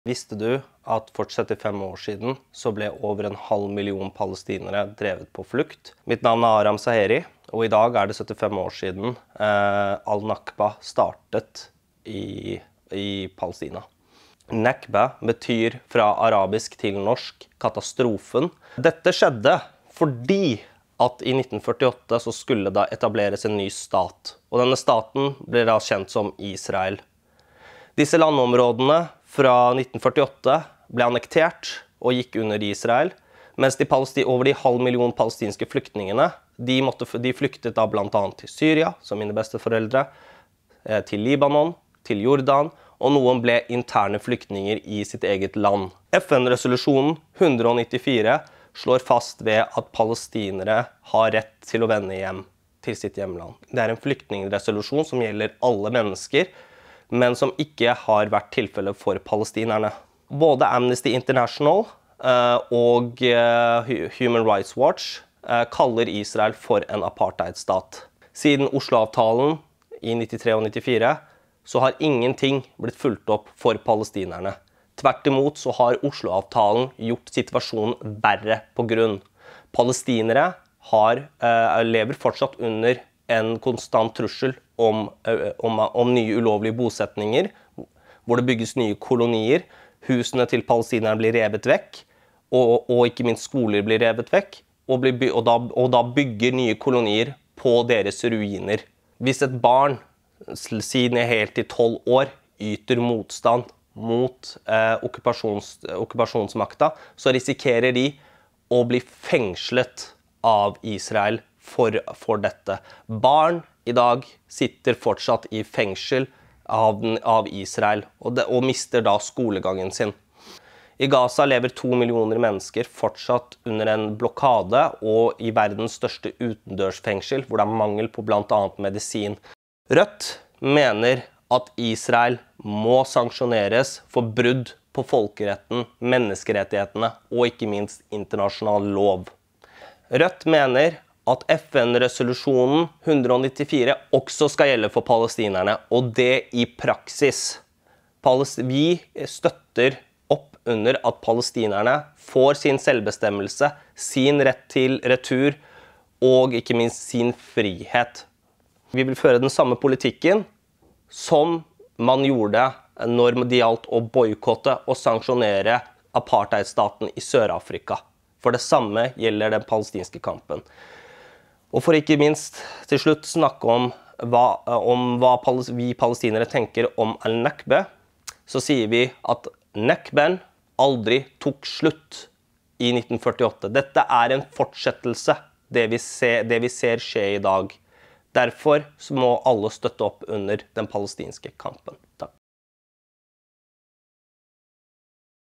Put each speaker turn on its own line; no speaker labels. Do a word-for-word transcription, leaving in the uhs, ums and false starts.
Visste du at for syttifem år siden så ble over en halv million palestinere drevet på flukt? Mitt navn er Aram Saheri, og i dag er det syttifem år siden eh, Al-Nakba startet i, i Palestina. Nakba betyr fra arabisk til norsk katastrofen. Dette skjedde fordi at i nitten førtiåtte så skulle da etableres en ny stat, og denne staten ble da kjent som Israel. Disse landområdene fra nitten førtiåtte ble annektert og gikk under Israel, mens de over de halv million palestinske flyktningene, de, måtte, de flyktet da blant annet til Syria, som mine besteforeldre, til Libanon, til Jordan, og noen ble interne flyktninger i sitt eget land. F N-resolusjonen hundre nittifire slår fast ved at palestinere har rett til å vende hjem til sitt hjemland. Det er en flyktningresolusjon som gjelder alle mennesker, men som ikke har vært tilfellet for palestinerne. Både Amnesty International og Human Rights Watch kaller Israel for en apartheidstat. Siden Oslo-avtalen i nittitre og nittifire så har ingenting blitt fulgt opp for palestinerne. Tvert imot så har Oslo-avtalen gjort situasjonen verre på grunn. Palestinere har, lever fortsatt under en konstant trussel om, om, om nye ulovlige bosetninger, hvor det bygges nye kolonier, husene til palestinerne blir revet vekk, og, og ikke minst skoler blir revet vekk, og, blir, og, da, og da bygger nye kolonier på deres ruiner. Hvis et barn, siden er helt til tolv år, yter motstand mot eh, okkupasjons, okkupasjonsmakta, så risikerer de å bli fengslet av Israel for, for dette. Barn i dag sitter fortsatt i fengsel av, av Israel, og, de, og mister da skolegangen sin. I Gaza lever to millioner mennesker fortsatt under en blokade og i verdens største utendørsfengsel, hvor det er mangel på blant annet medisin. Rødt mener at Israel må sanksjoneres for brudd på folkeretten, menneskerettighetene og ikke minst internasjonal lov. Rødt mener at F N-resolusjonen hundre nittifire også skal gjelde for palestinerne, og det i praksis. Vi støtter opp under at palestinerne får sin selvbestemmelse, sin rett til retur og ikke minst sin frihet. Vi vil føre den samme politikken som man gjorde når det gjaldt å boykotte og sanksjonere apartheidstaten i Sør-Afrika. For det samme gjelder den palestinske kampen. Og for ikke minst til slutt snakke om hva, om hva vi palestinere tenker om Al-Nakba, så sier vi at Nakben aldri tok slutt i nitten førtiåtte. Dette er en fortsettelse, det vi ser, det vi ser skje i dag. Derfor må alle støtte opp under den palestinske kampen. Takk.